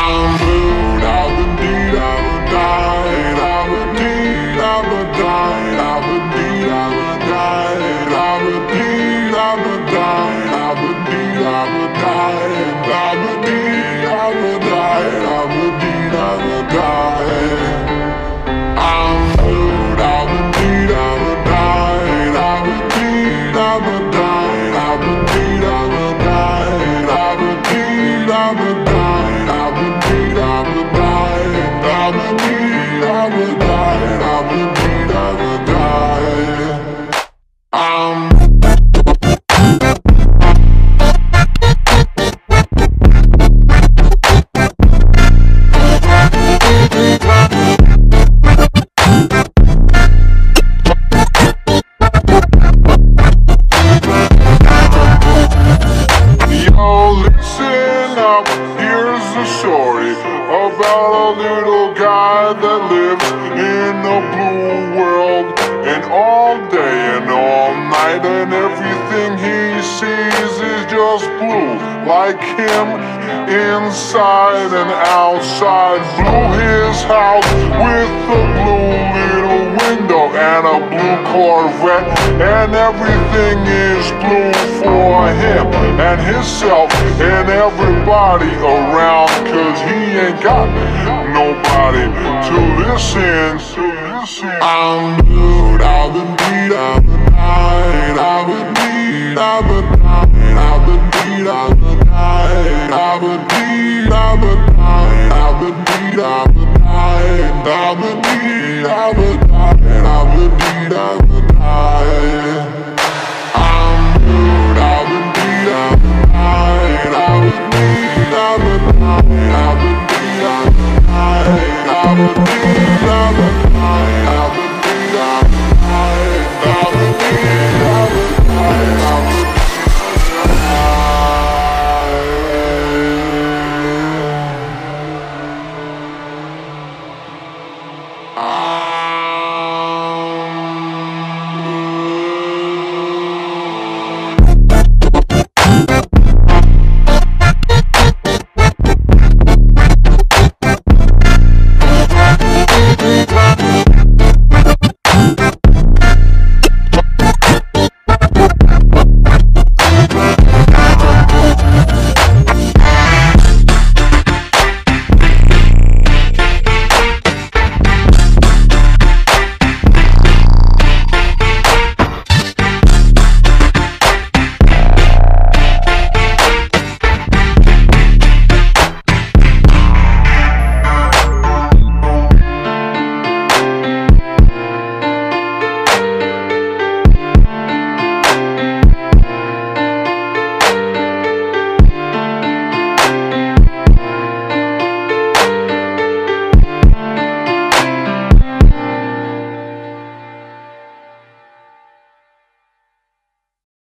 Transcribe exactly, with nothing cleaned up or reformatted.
I'm blue, I've indeed, I've died, I've indeed, I've died, I've indeed, I've died, I've indeed, I've died, I've indeed, I've died, I've indeed, I've died, I've indeed, I've died. I'm blue, I've indeed, I've died, I've indeed, I've died, I've indeed, I've died, I've indeed, I've died. I've indeed, I've died, I've indeed, I've died, I've indeed, I've died. I'm Yo, listen up, here's the story about a little guy that lives in a blue world. And all day and all night, and everything he sees is just blue. Like him, inside and outside. Blew his house with a blue little window and a blue Corvette. And everything is blue for him and himself and everybody around, 'cause he ain't got nobody to listen to. I'm blue, I've indeed, I've died, I've indeed, I've died.